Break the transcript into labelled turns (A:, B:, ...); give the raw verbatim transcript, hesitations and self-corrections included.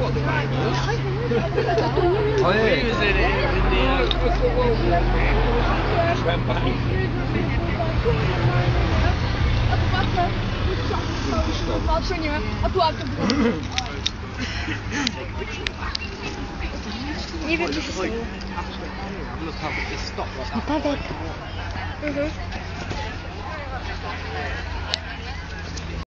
A: what the bag was.
B: Oh yeah.
A: He was in it in the uh, just went back.
C: Nie wiem, czy się stało.
A: Look up at this stop like that.
C: Wypadek. Mhm.